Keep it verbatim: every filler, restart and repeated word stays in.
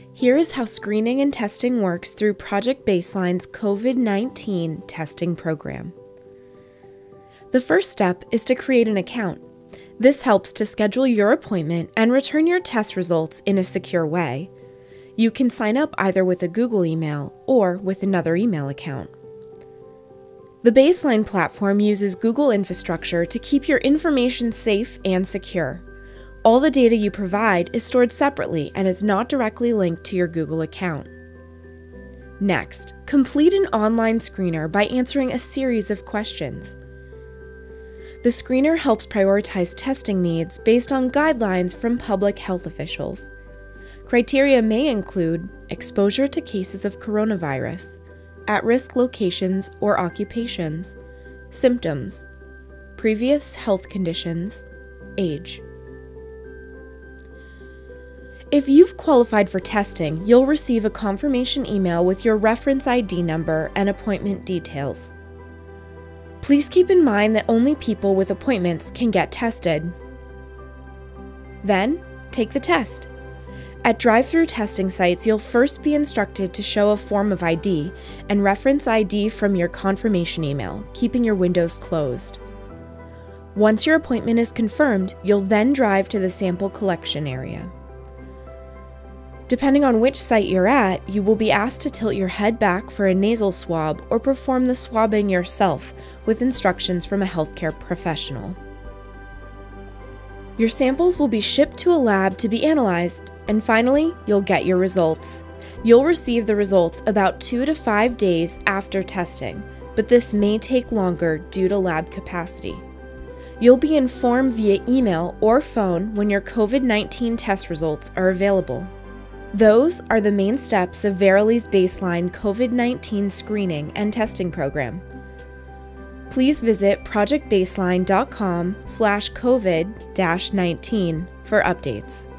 Here is how screening and testing works through Project Baseline's COVID nineteen testing program. The first step is to create an account. This helps to schedule your appointment and return your test results in a secure way. You can sign up either with a Google email or with another email account. The Baseline platform uses Google infrastructure to keep your information safe and secure. All the data you provide is stored separately and is not directly linked to your Google account. Next, complete an online screener by answering a series of questions. The screener helps prioritize testing needs based on guidelines from public health officials. Criteria may include exposure to cases of coronavirus, at-risk locations or occupations, symptoms, previous health conditions, age. If you've qualified for testing, you'll receive a confirmation email with your reference I D number and appointment details. Please keep in mind that only people with appointments can get tested. Then, take the test. At drive-through testing sites, you'll first be instructed to show a form of I D and reference I D from your confirmation email, keeping your windows closed. Once your appointment is confirmed, you'll then drive to the sample collection area. Depending on which site you're at, you will be asked to tilt your head back for a nasal swab or perform the swabbing yourself with instructions from a healthcare professional. Your samples will be shipped to a lab to be analyzed, and finally, you'll get your results. You'll receive the results about two to five days after testing, but this may take longer due to lab capacity. You'll be informed via email or phone when your COVID nineteen test results are available. Those are the main steps of Verily's Baseline COVID nineteen screening and testing program. Please visit project baseline dot com slash COVID nineteen for updates.